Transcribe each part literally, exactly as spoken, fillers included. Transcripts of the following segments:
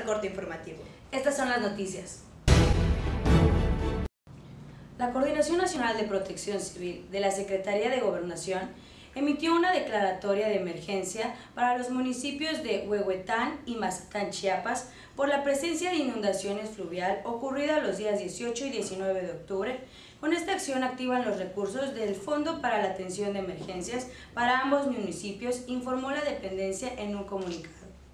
al corte informativo. Estas son las noticias. La Coordinación Nacional de Protección Civil de la Secretaría de Gobernación emitió una declaratoria de emergencia para los municipios de Huehuetán y Mazatlán, Chiapas, por la presencia de inundaciones fluvial ocurrida los días dieciocho y diecinueve de octubre. Con esta acción activan los recursos del Fondo para la Atención de Emergencias para ambos municipios, informó la dependencia en un comunicado.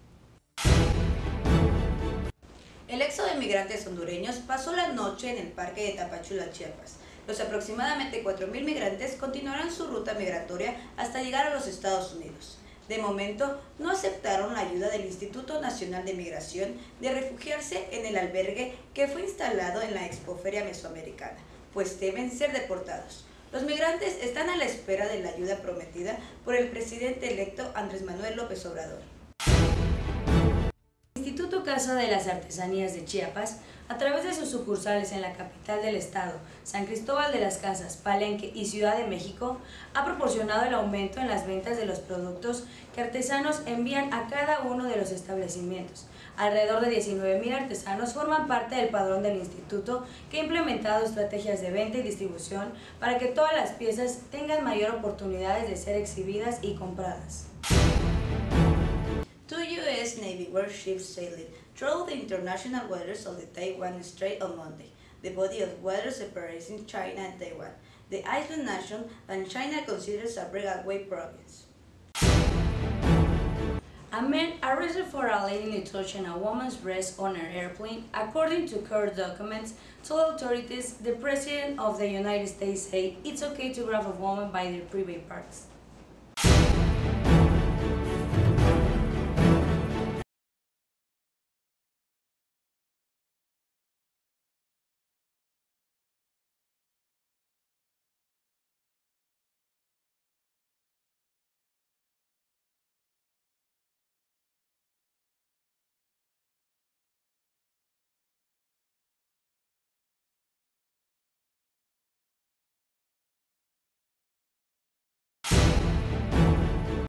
El éxodo de migrantes hondureños pasó la noche en el parque de Tapachula, Chiapas. Los aproximadamente cuatro mil migrantes continuarán su ruta migratoria hasta llegar a los Estados Unidos. De momento, no aceptaron la ayuda del Instituto Nacional de Migración de refugiarse en el albergue que fue instalado en la Expoferia Mesoamericana, pues temen ser deportados. Los migrantes están a la espera de la ayuda prometida por el presidente electo Andrés Manuel López Obrador. El Instituto Casa de las Artesanías de Chiapas, a través de sus sucursales en la capital del estado, San Cristóbal de las Casas, Palenque y Ciudad de México, ha proporcionado el aumento en las ventas de los productos que artesanos envían a cada uno de los establecimientos. Alrededor de diecinueve mil artesanos forman parte del padrón del instituto, que ha implementado estrategias de venta y distribución para que todas las piezas tengan mayor oportunidades de ser exhibidas y compradas. Two U S Navy warships sailed through the international waters of the Taiwan Strait on Monday, the body of water separating China and Taiwan, the island nation that China considers a breakaway province. A man arrested for allegedly touching a woman's breast on an airplane, according to court documents, told authorities the President of the United States said it's okay to grab a woman by their private parts.